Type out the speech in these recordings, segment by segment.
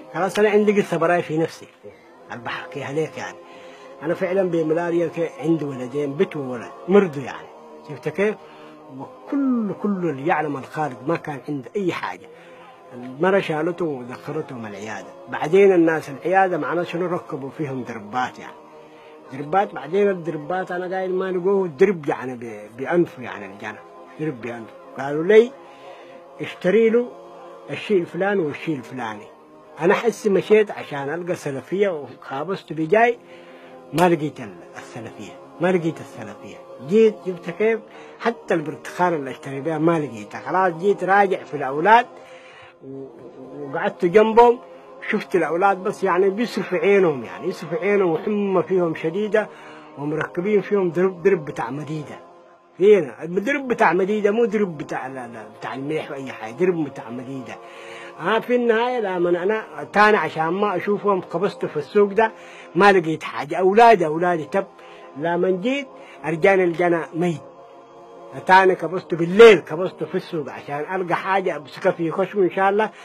خلاص أنا عندي قصة براي في نفسي أنا بحكيها ليك يعني. أنا فعلا بملاريا عندي ولدين بنت وولد مرضوا يعني، شفت كيف؟ وكل اللي يعلم الخالق ما كان عنده أي حاجة. المرة شالته ودخلتهم العيادة، بعدين الناس العيادة معنا شنو ركبوا فيهم دربات يعني، دربات. بعدين الدربات أنا قايل ما لقوه درب يعني بأنفه يعني الجنة درب بأنفه. قالوا لي اشتري له الشيء الفلاني والشيء الفلاني. أنا حسي مشيت عشان ألقى سلفية وخابصت بجاي ما لقيت السلفية، ما لقيت السلفية. جيت جبت كيف حتى البرتقال اللي اشتري بها ما لقيتها. خلاص جيت راجع في الأولاد وقعدت جنبهم، شفت الأولاد بس يعني بيصرفوا عينهم يعني يصرفوا عينهم وحمى فيهم شديدة ومركبين فيهم درب بتاع مديدة. هنا الدرب بتاع مديدة مو درب بتاع الملح وأي حاجة، درب بتاع مديدة. في النهاية لما أنا تاني عشان ما أشوفهم قبضت في السوق ده ما لقيت حاجة. أولادي تب لما جيت أرجاني الجنة ميت. تاني كبست بالليل كبست في السوق عشان ألقى حاجة أمسكها في خشمه إن شاء الله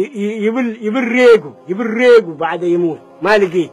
يبل ريقه بعد يموت. ما لقيت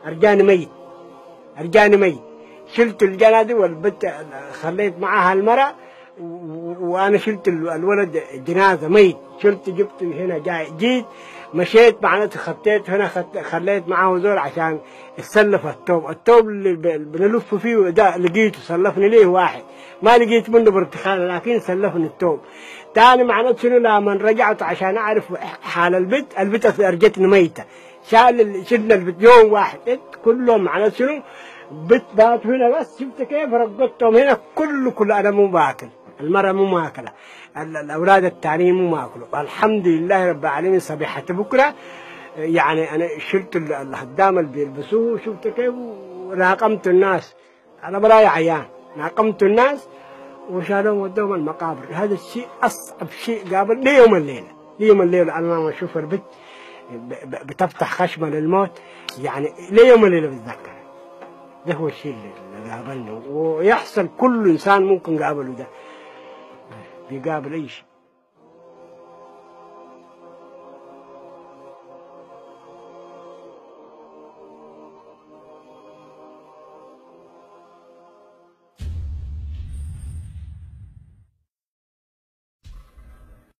أرجاني ميت. شلت الجنة دي والبت خليت معها المرأة وأنا شلت الولد جنازة ميت. شلت جبت هنا جيت مشيت معناته خطيت هنا خليت معه زول عشان يسلف التوب اللي بنلف فيه ده لقيته سلفني ليه واحد ما لقيت منه برتقال لكن سلفني التوب. تاني معناته شنو لما رجعت عشان أعرف حال البت أرجتني ميتة. شلنا البت يوم واحد كلهم معناته شنو بت بات هنا بس شفت كيف رقدتهم هنا كل أنا مو باكل، المرة مو ماكلة، الأولاد التانيين مو ماكلوا. الحمد لله رب العالمين. صبيحة بكرة يعني أنا شلت الهدام اللي بيلبسوه شفت كيف وراقمت الناس. أنا براي عيان راقمت الناس وشالوهم ودوهم المقابر. هذا الشيء أصعب شيء قابل ليوم الليلة أنا ما أشوف البت بتفتح خشمة للموت يعني ليوم الليلة بتذكر. ده هو الشيء اللي قابلنا ويحصل كل إنسان ممكن قابله ده بيقابل أي شيء.